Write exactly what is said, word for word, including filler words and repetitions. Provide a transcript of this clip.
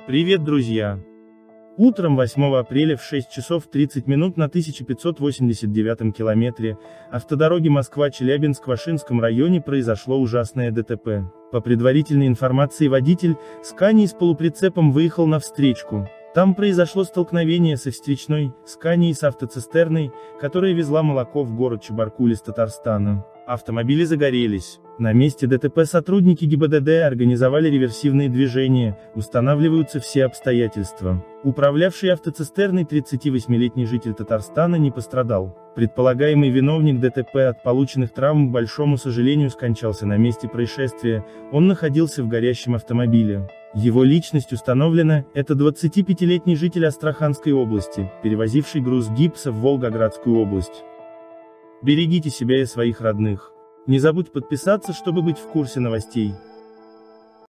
Привет, друзья! Утром восьмого апреля в шесть часов тридцать минут на тысяча пятьсот восемьдесят девятом километре автодороги Москва-Челябинск в Ашинском районе произошло ужасное ДТП. По предварительной информации, водитель Скании с полуприцепом выехал на встречку. Там произошло столкновение со встречной Сканией с автоцистерной, которая везла молоко в город Чебаркуль из Татарстана. Автомобили загорелись. На месте ДТП сотрудники ГИБДД организовали реверсивные движения, устанавливаются все обстоятельства. Управлявший автоцистерной тридцативосьмилетний житель Татарстана не пострадал. Предполагаемый виновник ДТП от полученных травм, к большому сожалению, скончался на месте происшествия, он находился в горящем автомобиле. Его личность установлена, это двадцатипятилетний житель Астраханской области, перевозивший груз гипса в Волгоградскую область. Берегите себя и своих родных. Не забудь подписаться, чтобы быть в курсе новостей.